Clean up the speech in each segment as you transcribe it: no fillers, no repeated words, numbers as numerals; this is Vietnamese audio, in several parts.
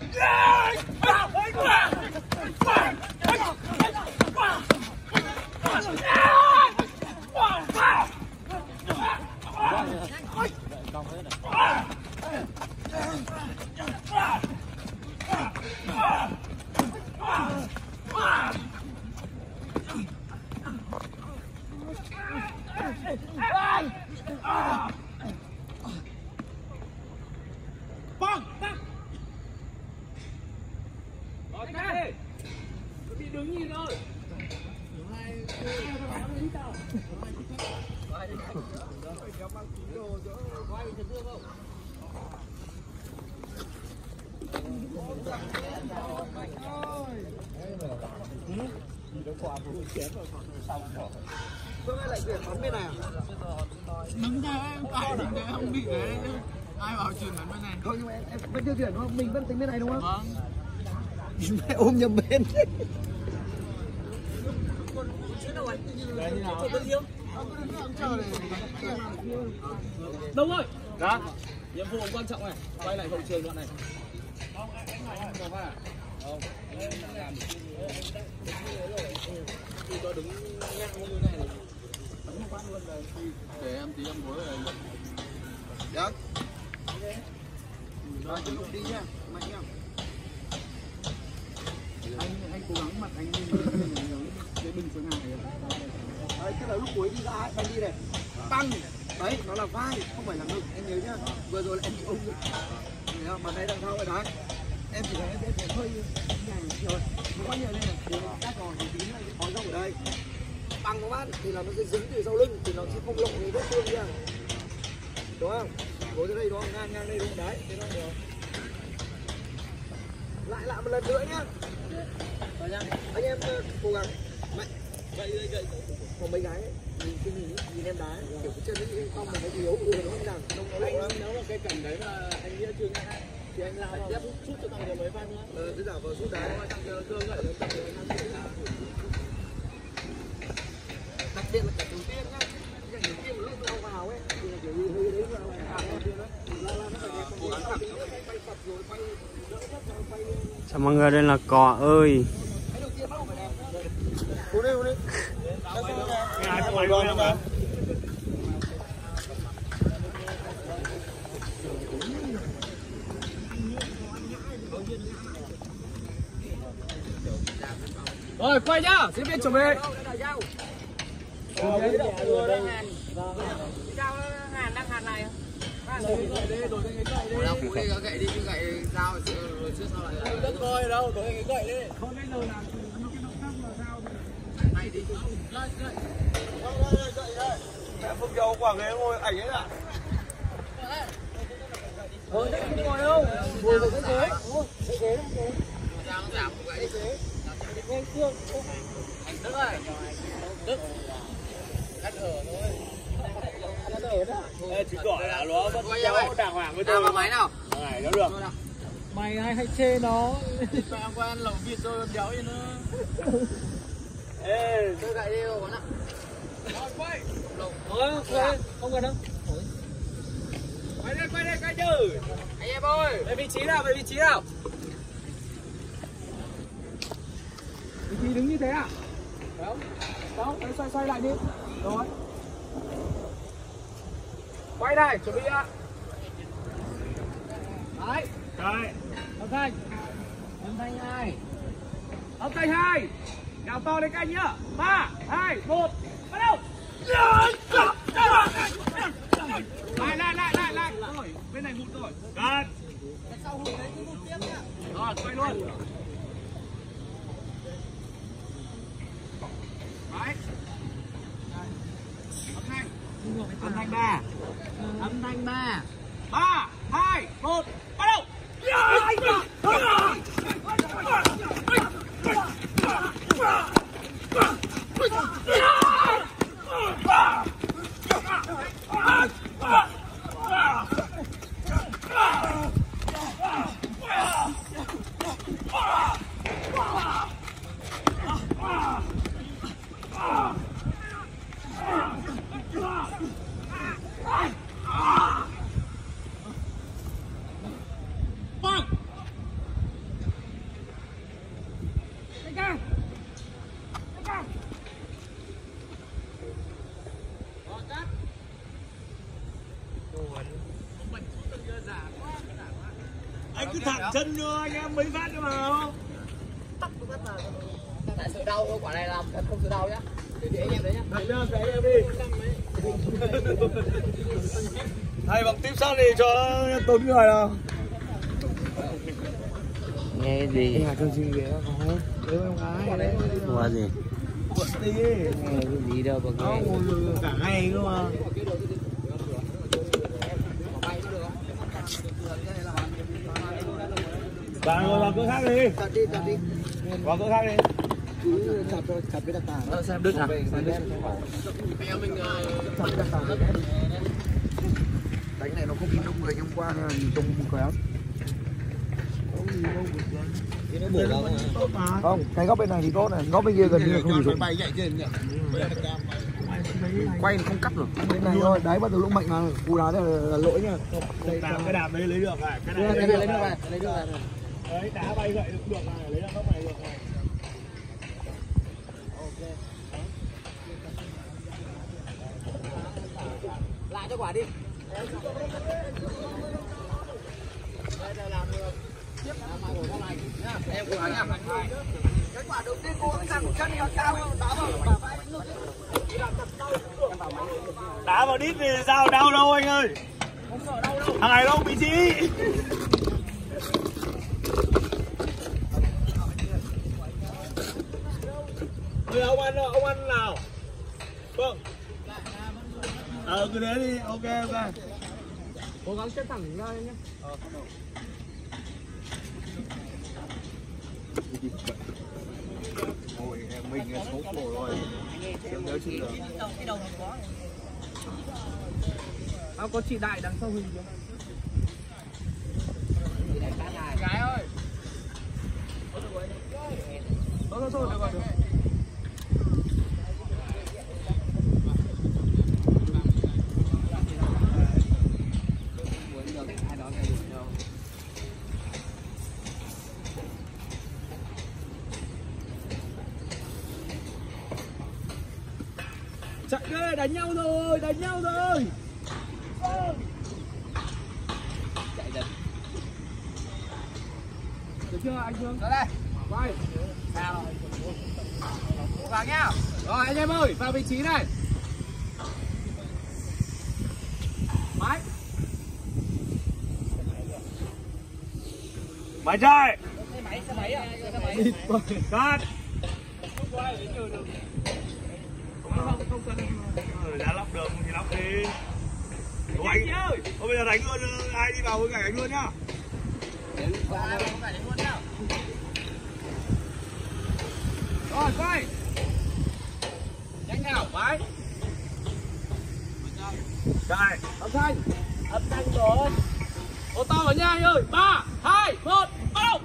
Lại chuyển bắn bên này à? Đúng ra em phải để không bị đấy. Ai bảo chuyển bắn bên này? Thôi nhưng mà em vẫn chưa chuyển đúng không? Mình vẫn tính bên này đúng không? Vâng. Mẹ ôm nhầm bên. Đông ơi. Dạ. Nhiệm vụ quan trọng này, quay lại hậu trường đoạn này. Không, anh vào. Không. Cho đứng ngang như này này. Để em tí em bối này. Được. Rồi tiếp tục đi nha, mạnh nha. Anh cố gắng mặt anh đi cái bình xuống hàng này. Đấy, tức là lúc cuối đi ra ấy, anh đi này. Băng. Đấy, nó là vai, không phải là ngực, em nhớ nhá. Vừa rồi là em bị ôm ngực. Thấy không? Mà đây đằng sau rồi đấy. Em chỉ thấy em hơi này rồi. Nó quá nhiều lên này. Các còn thì tí này có rộng ở đây. Băng của bác thì là nó sẽ dính từ sau lưng thì nó sẽ không lộ cái vết thương nha. Đúng không? Gối tới đây đúng không? Ngang đây đúng không? Đấy, thế đó được. Lại một lần nữa nhá. Rồi nha. Anh em cố gắng mạnh. Vậy. Còn mấy gái ấy, nhìn em đá kiểu cái chân ấy không mà nó yếu nó không rằng anh nếu mà cái cảnh đấy mà anh nghĩa chưa ngại thì anh lao vào sút cho thằng mấy phát nữa. Cứ giả vào sút đá thằng cương vậy đặc biệt là cả đầu tiên nhá. Cái đầu tiên lúc lao vào ấy thì là kiểu như hơi đấy là đầu tiên đấy. Cố gắng thẳng quay phập rồi quay đỡ nhất rồi quay. Chào mọi người, đây là Cò ơi. Cái đầu tiên bắt đầu phải đẹp. Cố đi. Ai phải luôn em ạ. Rồi quay nhá, diễn viên chuẩn bị. Hàn đang hàn này. Đâu phụ đi có gậy đi chứ gậy dao rồi chưa sao lại. Đất coi đâu, có cái gậy đi. Thôi bây giờ làm cái động tác là sao? Này đi. Gậy đây. Em không cho quảng ấy ngồi ảnh ấy ạ. Đấy không ngồi đâu. Ngồi vào cái ghế. Cái ghế đó kìa. Sao nó giảm gậy đi. Nghe cương. Đức ơi. Đức. Cắt hở thôi. Cắt hở đó. Ê, chứng tỏ là nó vẫn kéo đàng hoàng với tôi. Nào vào máy nào. Này nó được. Mày hay chê nó. Mẹ ăn quen lẩu vịt rồi béo gì nữa. Ê, tôi gậy đi rồi ạ. Rồi quay. Thôi, không cần đâu. Quay đi, quay chứ. Anh em ơi. Về vị trí nào, về vị trí nào. Vị trí đứng như thế à? Không. Đó, xoay lại đi. Rồi. Quay này, chuẩn bị ạ. Đấy. Đây. Âm thanh 2. Âm thanh 2. Nào to lên canh nhá. 3, 2, 1. Bắt đầu. Lại. Rồi, bên này hụt rồi. Cắt. Sau hụt đấy cứ hụt tiếp nhá. Rồi, quay luôn. Đấy. Âm thanh 3. 3, 2, 1. Bắt đầu. ca. Anh cứ thẳng chân nữa, anh em mấy phát nữa vào. Tại sự đau thôi, quả này làm không sự đau nhá. Để anh em đấy nhá. Thẳng nhá, để anh em đi. Thay bằng tiếp sát đi cho tốn người nào. Nghe gì? Nhà chương trình ghế có không? Nếu em gái đấy. Qua gì? Quận đi. Nghe cái gì đâu mà nghe. Ngồi cả ngày cơ mà. Bạn ngồi vào cỡ khác đi. Chặt đi. Vào cỡ khác đi. Cứ chặt với đặc tả. Xem đứt à? Chặt đặc tả. Đánh này nó không bị đông người hôm qua nên là nhìn trông khéo. Không, cái góc bên này thì tốt này, góc bên kia gần như là không bị rụng. Quay không cắt được. Bên này thôi, đáy bắt đầu lúc mạnh mà, cú đá là lỗi nha. Cái đạp đấy lấy được này. Cái Lấy được này. đấy, đá bay gậy được này, lấy ra góc này được này. Lại cho quả đi. Em cố gắng nha. Cái quả đầu tiên cô thằng chân nó cao đá vào vai nước. Đá vào đít thì sao đau đâu anh ơi. Không sợ đau đâu. Thằng này đâu bị gì. Bây giờ ông ăn nào. Vâng. Cứ thế đi, ok. Cố gắng chân thẳng ra nhé. Ôi em mình xấu khổ rồi. Em nhớ chị rồi. Có chị Đại đằng sau hình chưa? Gái ơi. Thôi được rồi. Chạy đi, đánh nhau rồi. Chạy dần. Được chưa anh Dương? Ra đây. Quay. Sao? Cố gắng nhá. Rồi anh em ơi, vào vị trí này. Máy. Máy chạy. Xe máy à? Cắt. Không cần. Đã lắp được thì lắp đi. Ủa anh ơi. Thôi bây giờ đánh luôn, ai đi vào với cảnh đánh luôn nhá. Rồi quay. Nhanh nào, máy. Chạy. Âm thanh rồi. Ô to vào nha anh ơi. 3, 2, 1, bắt đầu.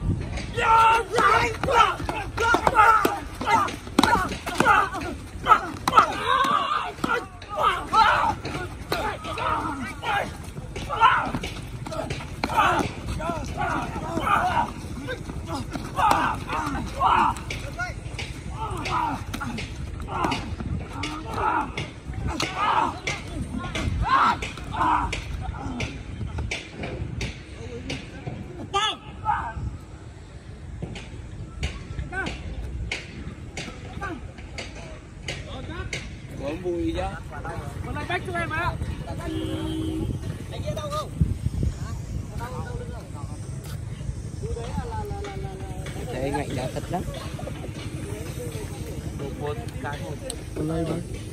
Có mùi chứ. Con này back cho em ạ. Anh kia đau không? Đấy ngạnh đã thật lắm. Một cái một. Con đây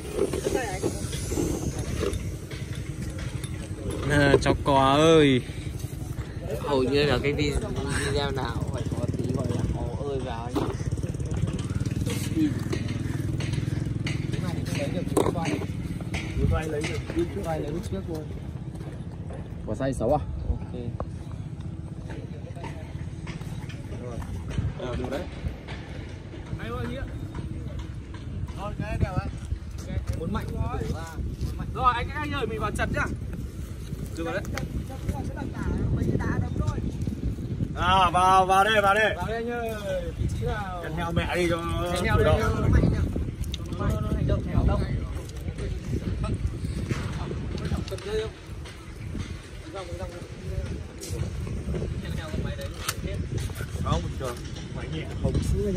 mà. Chó cò ơi. Hầu như là cái video nào phải có tí gọi là ó ơi vào anh. Vai lấy được, vai lấy trước luôn. Quả xay xấu à? Ok. Rồi, được đấy. Hay ơi nghĩa. Thôi cái kèo anh. Muốn mạnh rồi anh ơi mình vào chặt nhá. Được rồi đấy. À vào đây. Vào đây anh ơi. Vị trí Ăn theo mẹ đi cho theo đây. Nó hành động theo đâu. Cầm dây không? không bình thường phải nhẹ không xưa nhá.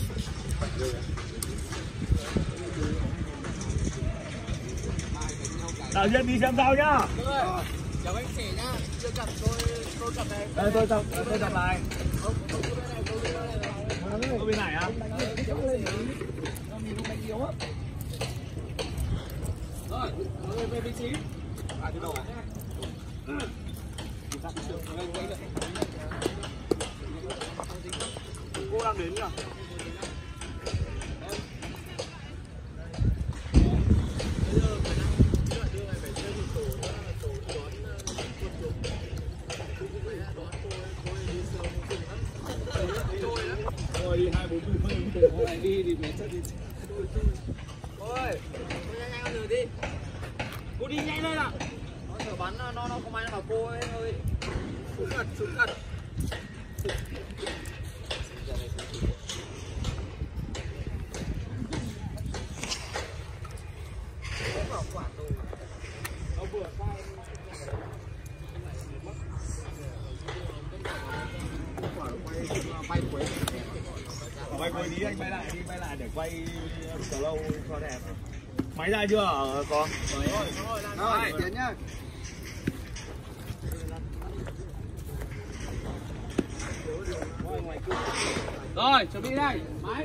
Đạo diễn đi xem sao nhá. Chào anh chị nhá. Chưa gặp tôi gặp này. Đây tôi gặp lại. Ở bên này á. Rồi, người về vị trí. Từ đầu. Cô đang đến nhỉ? Thôi đi 2-4 phút Lại đi thì mẹ đi. Ôi, nhanh hơn đi. Cô đi nhanh lên ạ. Nó thở bắn nó không may nó bảo cô ấy hơi xuống cật. Quay đi anh bay lại để quay từ lâu cho đẹp. Máy ra chưa hả con? Rồi, tiến nhá. Rồi, chuẩn bị đây. Máy.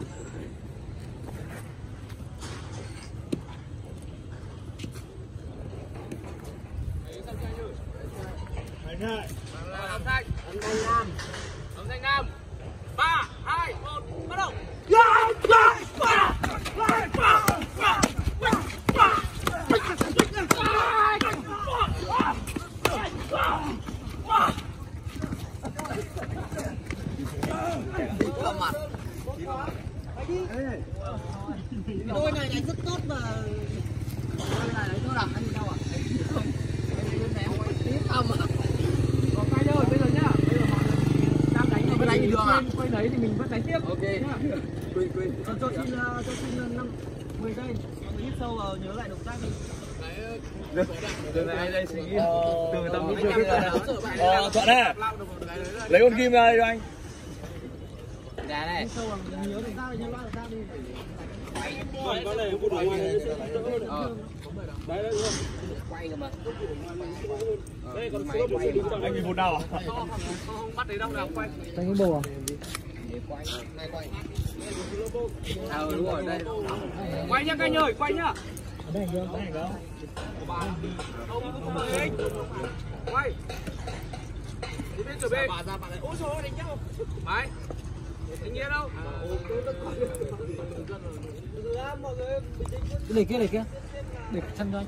Anh ơi. Âm thanh. Âm thanh nam. 3, 2, 1, bắt đầu. Đôi này đánh rất tốt mà. Đôi này đánh tốt à? Anh gì đâu à? Không. Tí tầm à? Có quay rồi, bây giờ nhá. Bây giờ mọi người đang đánh thì Vẫn đánh bình thường à? quay đấy thì mình vẫn đánh tiếp. Ok. Nhá. Cho xin 10 giây. Mọi người hít sâu vào nhớ lại động tác đi. Từ này đây suy nghĩ từ tầm lúc chưa biết ra. Thuận đây. Lấy con kim ra đây cho anh. Dạ này. Hít sâu vào nhớ động tác đi, nhớ lại động tác đi. Quay cơ mà. Đây còn số một số Anh bị một đầu à? không bắt đấy đâu nào quay. Đánh cái bồ à? Quay. Đúng rồi đây. Quay nhá anh ơi, quay nhá. Đây chưa? Đây chưa? Không mời anh. Quay. Đi bên cửa bên. Ôi trời ơi đánh nhau. Máy. Anh nghe đâu? Cái này kia. Để chân cho anh.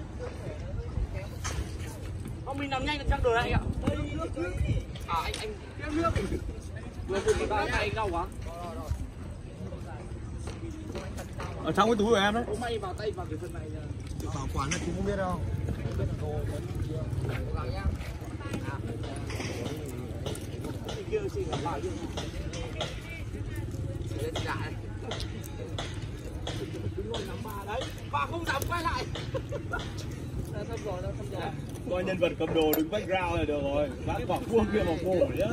Ông mình làm nhanh được chăng đồ này ạ? À anh tiếp nước. Vừa cùng vào nhà anh đau quá. Ở trong cái túi của em đấy. Ông may vào tay vào cái phần này. Bảo quản là chú không biết đâu. Kia chỉ là vào chứ. Đấy, và không dám quay lại. Coi nhân vật cầm đồ đứng background là được rồi. Bác quả vuông kia vào cổ nhá.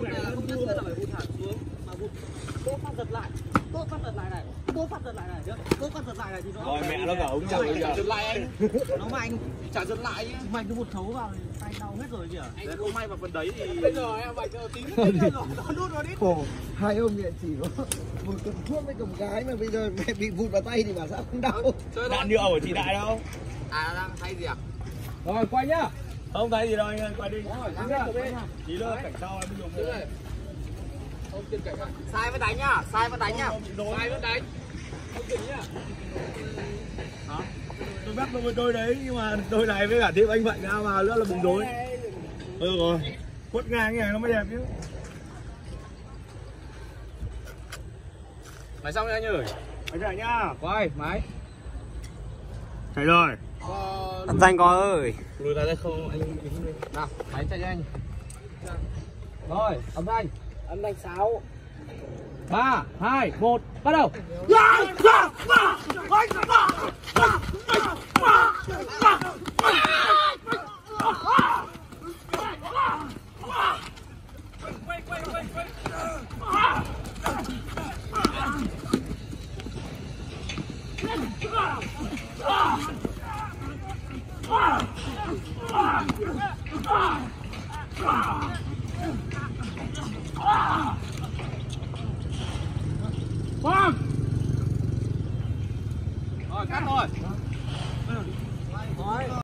Tốt phát giật lại. Tốt phát giật lại này. Tốt phát giật lại này. Tốt phát giật lại này thì nó. Rồi mẹ nó cả ống chồng bây giờ. Giật lại anh. Nó mạnh. Chả giật lại nhá. Mạnh cứ một thấu vào tay đau hết rồi kìa. Anh không may vào phần đấy thì bây giờ em phải chờ tí nữa rồi nó đút vào đít. Khổ, hai ông nghiện chỉ có một cầm thuốc với cầm gái mà bây giờ mẹ bị vụt vào tay thì bảo sao không đau. Đạn nhựa của chị Đại đâu? À đang thay gì à? Rồi quay nhá. Không thấy gì đâu anh ơi, quay đi. Rồi, Tí nữa cảnh sau em mới dùng nữa. không tiền cảnh. Sai vẫn đánh nhá, sai vẫn đánh nhá. Sai vẫn đánh. Không tiền nhá. Hả? Tôi bắt một đôi đấy nhưng mà đôi này với cả thêm anh Mạnh ra vào nữa là bùng rối. Rồi. Quất ngang như này nó mới đẹp chứ. Máy xong rồi anh ơi. Anh chạy nhá. Quay, máy. Chạy rồi. Âm thanh coi ơi. Lùi ra đây không anh. Nào, máy chạy cho anh. Rồi, âm thanh. Âm thanh 6. 3, 2, 1, bắt đầu.